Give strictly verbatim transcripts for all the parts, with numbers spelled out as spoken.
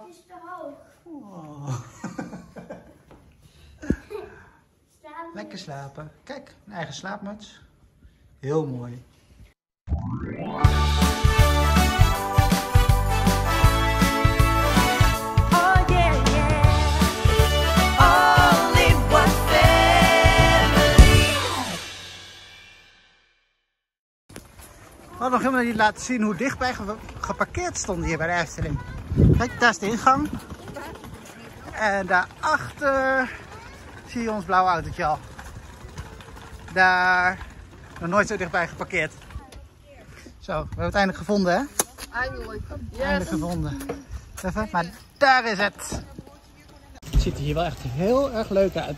is te hoog. Oh. Lekker slapen. Kijk, een eigen slaapmuts. Heel mooi. Ik had nog helemaal niet laten zien hoe dichtbij ge geparkeerd stonden hier bij de Efteling. Kijk, daar is de ingang. En daarachter zie je ons blauwe autootje al. Daar. Nog nooit zo dichtbij geparkeerd. Zo, we hebben het eindelijk gevonden, hè? Eindelijk. Yes. Eindelijk gevonden. Even, maar daar is het. Het ziet er hier wel echt heel erg leuk uit.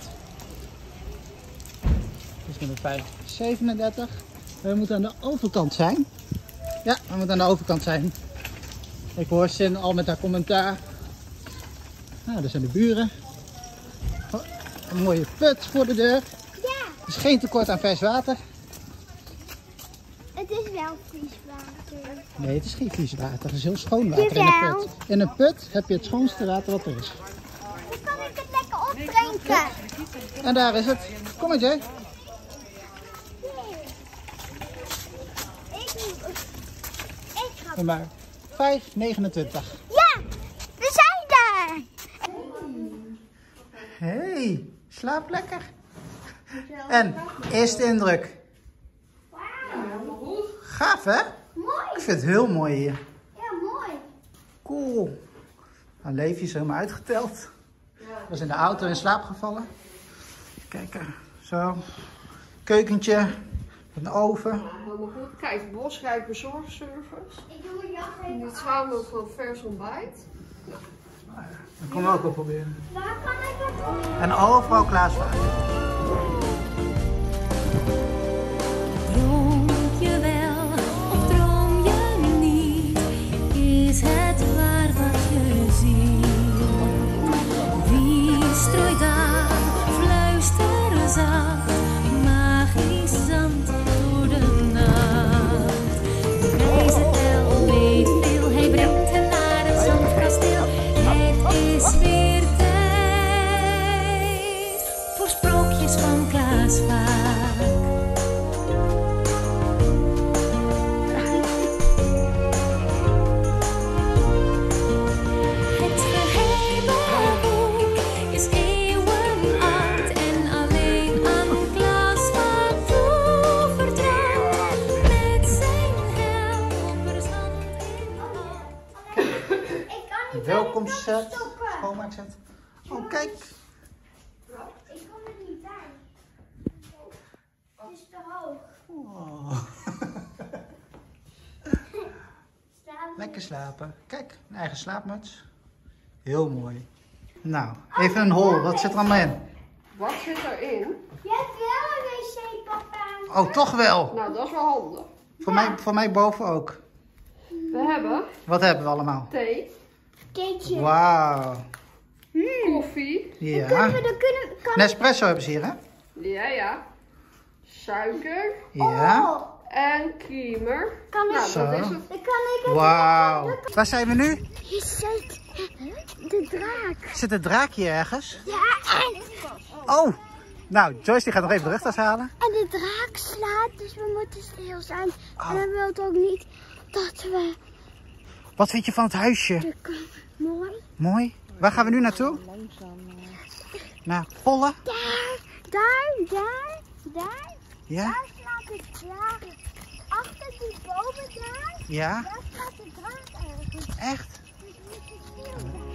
Dit is nummer vijf zevenendertig. We moeten aan de overkant zijn. Ja, we moeten aan de overkant zijn. Ik hoor Sin al met haar commentaar. Nou, daar zijn de buren. Oh, een mooie put voor de deur. Ja. Er is geen tekort aan vers water. Het is wel vrieswater. Nee, het is geen vies water. Het is heel schoon water in een put. In een put heb je het schoonste water wat er is. Dan kan ik het lekker opdrinken. En daar is het. Kom maar, Jay. Ik, ik ga... Maar vijf negenentwintig. Ja, we zijn daar. Hey, slaap lekker. En, eerste indruk. Wauw. Gaaf, hè? Mooi. Ik vind het heel mooi hier. Ja, mooi. Cool. Nou, Leefje is helemaal uitgeteld. Was in de auto in slaap gevallen. Kijk, zo. Keukentje. Een oven. Ja, helemaal goed. Kijk, Bosrijk bezorgservice. Ik doe mijn jas En even die twaalf van vers ontbijt. Dat kunnen we ook wel proberen. Waar kan ik het op? En overal klaaswater. Droom je wel of droom je niet? Is het waar wat je ziet? Wie strooit aan, fluisteren zacht, magisch zand door de nacht. De wijze tel weet veel, hij brengt hen naar het zandkasteel. Het is weer tijd voor sprookjes van Klaas Vaak. Het geheime boek is eeuwenoud en alleen aan Klaas Vaak toevertrouwd. Met zijn helpers hand in hand. Ik kan niet Welkomstset. stoppen. Schoonmaakset. Oh, kijk. Ik kom er niet bij. Het is te hoog. Oh. Staan. Lekker slapen. Kijk, een eigen slaapmuts. Heel mooi. Nou, even een hol. Wat zit er allemaal in? Wat zit erin? Je hebt wel een wc-papa. Oh, toch wel. Nou, dat is wel handig. Voor mij, voor mij boven ook. We hebben Wat hebben we allemaal? thee, Keetje. Wauw. koffie, Ja. Kunnen we, dan kunnen we... Kan Nespresso hebben ze hier, hè? ja ja, suiker Ja. Oh, en creamer. kan ik... Nou, Zo. dat is het. Dan kan ik het... Wauw. Waar zijn we nu? Je zit de draak. Zit een draakje hier ergens? Ja, en... Oh. Nou, Joyce die gaat nog even de rugtas halen. En de draak slaat, dus we moeten stil zijn. Oh. En dan wil het ook niet dat we... Wat vind je van het huisje? Er komen. Mooi. Mooi. Waar gaan we nu naartoe? Naar Pollen? Daar, daar, daar, daar. Ja? Daar slaat de draak. Achter die bomen daar, Ja? daar slaat de draak ergens. Echt? Dus we moeten stil zijn.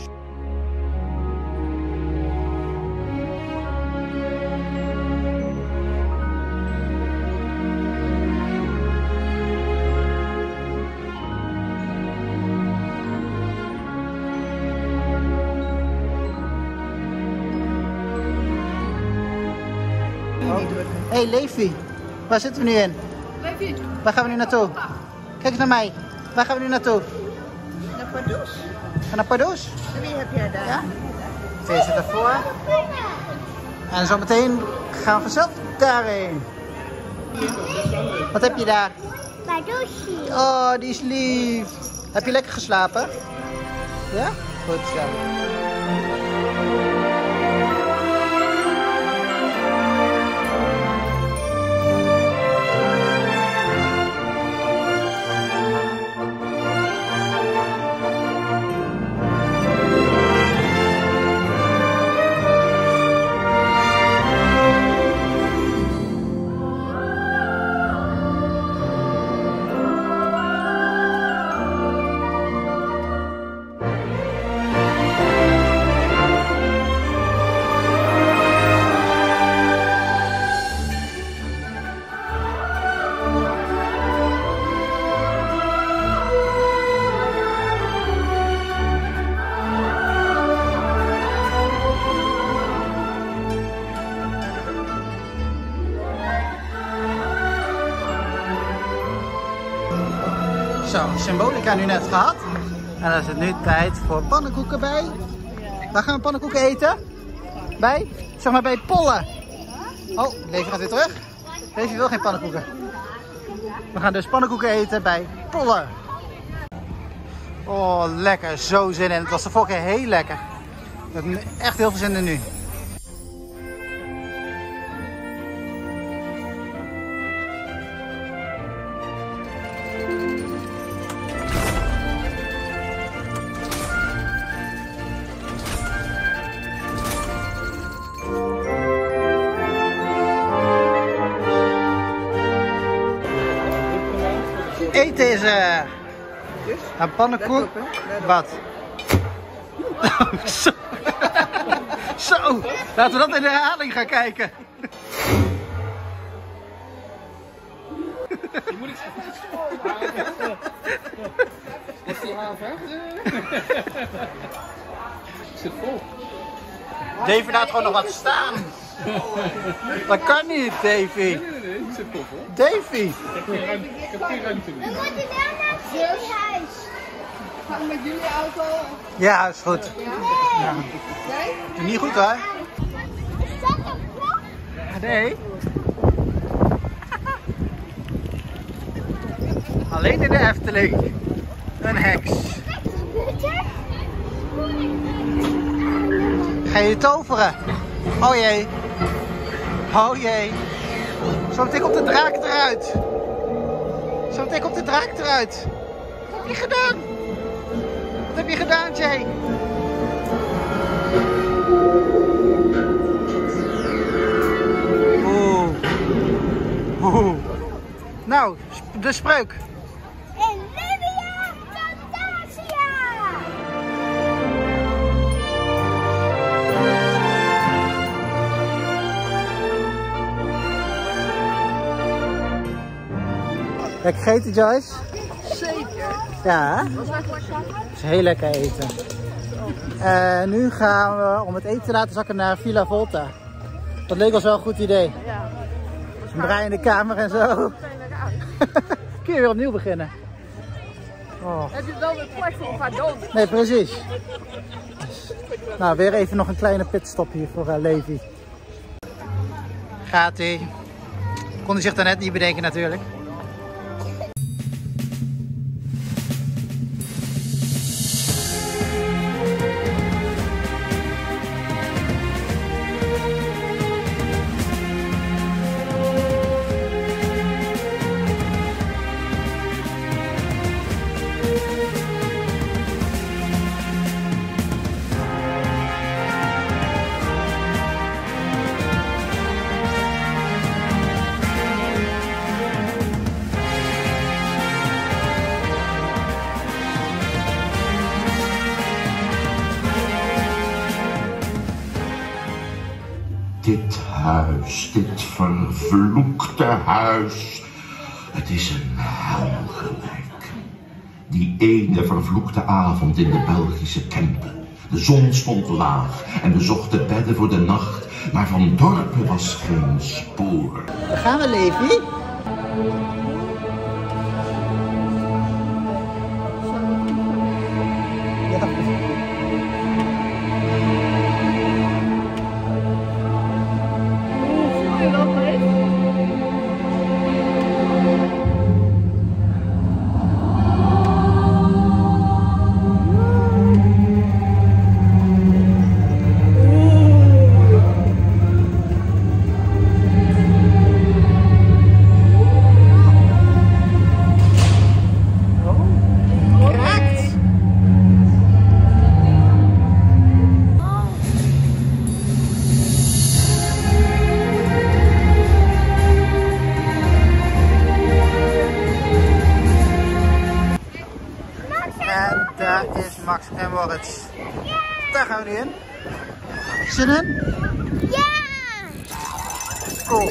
Hé, hey, Leefie. Waar zitten we nu in? Leefje, Waar gaan we nu naartoe? Kijk eens naar mij. Waar gaan we nu naartoe? Naar Pardoes. Gaan naar Pardoes? En wie heb jij daar? Ja? Twee zit ervoor. En zometeen gaan we vanzelf daarheen. Wat heb je daar? Bij Doosje. Oh, die is lief. Heb je lekker geslapen? Ja? Goed zo. Zo, Symbolica nu net gehad. En dan is het nu tijd voor pannenkoeken bij. Waar gaan we pannenkoeken eten? Bij? Zeg maar bij Polle. Oh, Levi gaat weer terug. Levi wil geen pannenkoeken. We gaan dus pannenkoeken eten bij Polle. Oh, lekker. Zo zin in. Het was de vorige keer heel lekker. Ik heb echt heel veel zin in nu. Eten is uh, een pannenkoek. Wat? Zo. Zo, laten we dat in de herhaling gaan kijken. Je moet iets Wat is die haven? Zit vol. Davy laat gewoon nog wat staan. Dat kan niet, Davy. Nee, nee, nee, ik zit vol hoor. Davy. Ik heb geen ruimte, ik heb geen ruimte meer. We moeten wel naar het ziekenhuis. Gaan we met jullie auto? Ja, is goed. Ja. Nee? Niet goed hoor. Is dat een klok? Nee. Alleen in de Efteling. Een heks. Ga je toveren? Oh jee. Oh jee. Zo meteen komt de draak eruit. Zo meteen komt de draak eruit. Wat heb je gedaan? Wat heb je gedaan, Jay? Oeh. Oeh. Nou, de spreuk. Olivia Fantasia! Lekker gegeten, Joyce? Zeker. Ja, Dat is echt lekker. het is heel lekker eten. En nu gaan we, om het eten te laten zakken, naar Villa Volta. Dat leek ons wel een goed idee. Ja. Een draaiende kamer en zo. Kun je weer opnieuw beginnen. Oh. Heb je wel weer plek voor een paar doden? Nee, precies. Dus, nou, weer even nog een kleine pitstop hier voor uh, Levi. Gaat ie. Kon hij zich daarnet niet bedenken natuurlijk. Dit huis, dit vervloekte huis, het is een hel gelijk. Die ene vervloekte avond in de Belgische Kempen. De zon stond laag en we zochten bedden voor de nacht, maar van dorpen was geen spoor. Daar gaan we, Levi. Daar is Max en Moritz. Daar gaan we nu in. Zin in? Ja! Cool.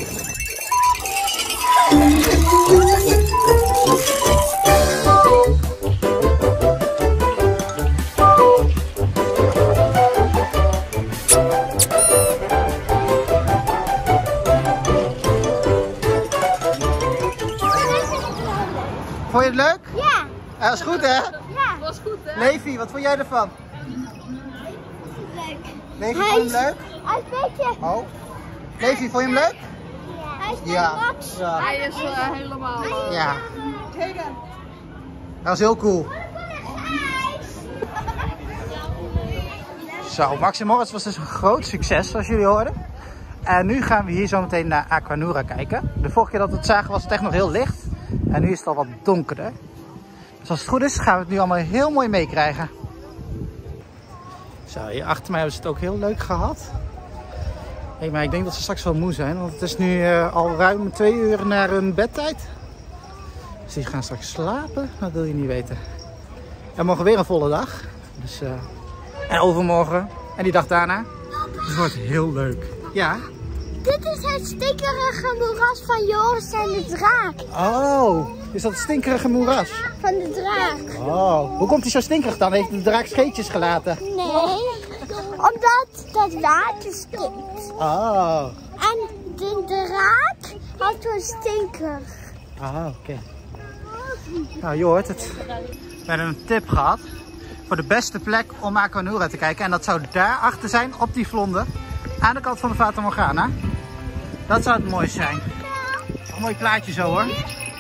Vond je het leuk? Ja! Dat was goed, hè? Ja! Was goed, hè? Levi, wat vond jij ervan? Leuk. Levi, vond je hem leuk? Hij is een beetje... Oh. Levi, vond je hem leuk? Hij is Ja. Max. Ja. Hij is uh, helemaal... Uh, Ja. Dat was heel cool. Zo, Max en Moritz was dus een groot succes, zoals jullie hoorden. En nu gaan we hier zo meteen naar Aquanura kijken. De vorige keer dat we het zagen was het echt nog heel licht. En nu is het al wat donkerder. Dus als het goed is, gaan we het nu allemaal heel mooi meekrijgen. Zo, hier achter mij hebben ze het ook heel leuk gehad. Hey, maar ik denk dat ze straks wel moe zijn, want het is nu uh, al ruim twee uur naar hun bedtijd. Dus die gaan straks slapen, dat wil je niet weten. En morgen weer een volle dag. Dus, uh, en overmorgen en die dag daarna. Dus het wordt heel leuk. Ja. Dit is het stinkerige moeras van Joris en de draak. Oh, is dat het stinkerige moeras? Van de draak. Oh, hoe komt hij zo stinkerig dan? Heeft de draak scheetjes gelaten? Nee, omdat dat water stinkt. Oh, En de draak had zo'n stinker. ah, oké. Okay. Nou, je hoort het. We hebben een tip gehad voor de beste plek om Aquanura te kijken. En dat zou daarachter zijn, op die vlonder. Aan de kant van de Fata Morgana. Dat zou het mooiste zijn. Een mooi plaatje zo hoor.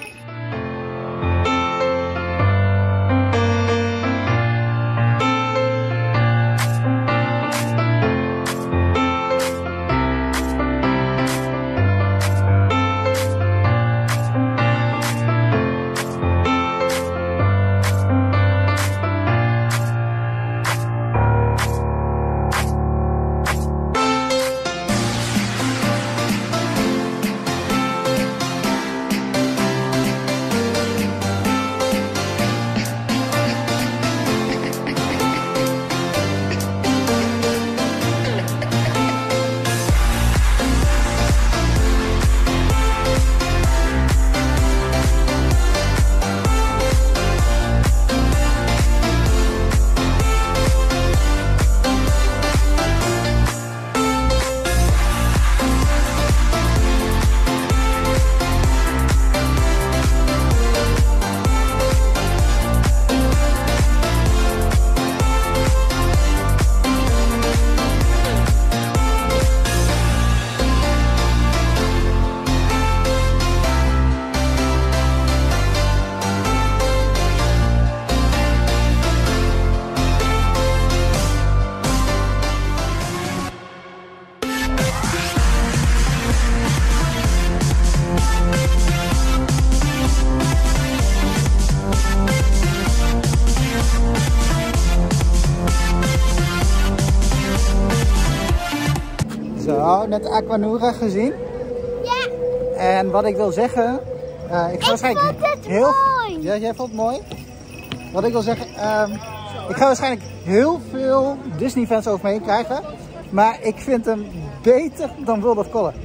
Zo, net Aquanura gezien. Ja. En wat ik wil zeggen, uh, ik ga waarschijnlijk vond het heel mooi. Ja, jij vond het mooi. Wat ik wil zeggen, um, ik ga waarschijnlijk heel veel Disney fans over me heen krijgen, maar ik vind hem beter dan World of Color.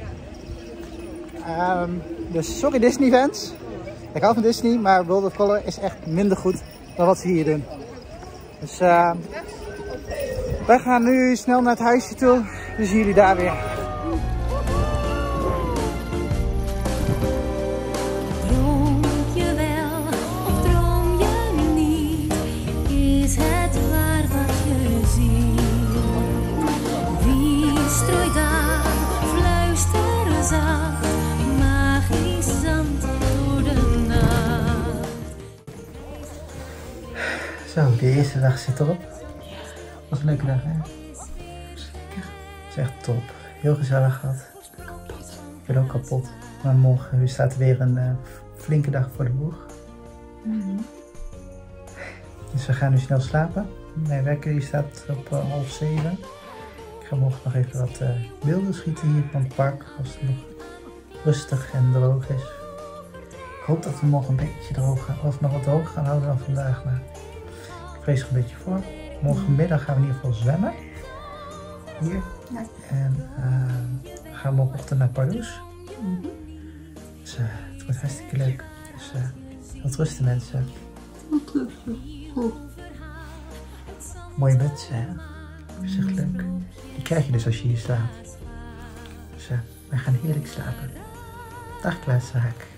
Um, dus sorry Disney fans. Ik hou van Disney, maar World of Color is echt minder goed dan wat ze hier doen. Dus uh, wij gaan nu snel naar het huisje toe. Dus zien jullie daar weer. Droom je wel of droom je niet? Is het waar wat je ziet? Wie strooit daar fluisteren zacht, magisch zand door de nacht? Zo, de eerste dag zit erop. Was een leuke dag, hè? Het is echt top. Heel gezellig gehad. Ik ben ook kapot. Maar morgen nu staat er weer een uh, flinke dag voor de boeg. Mm-hmm. Dus we gaan nu snel slapen. Mijn wekker die staat op uh, half zeven. Ik ga morgen nog even wat uh, beelden schieten hier van het park. Als het nog rustig en droog is. Ik hoop dat we morgen een beetje droog gaan. Of nog wat droog gaan houden dan vandaag. Maar ik vrees er een beetje voor. Morgenmiddag gaan we in ieder geval zwemmen. Hier. Ja. En uh, gaan we morgenochtend naar Pardoes. Mm-hmm. Dus uh, het wordt hartstikke leuk. Dus uh, wat rusten mensen. Wat rusten. Goed. Mooie mensen, hè? Dat is echt leuk. Die krijg je dus als je hier staat. Dus uh, wij gaan heerlijk slapen. Dag Klaaszaak.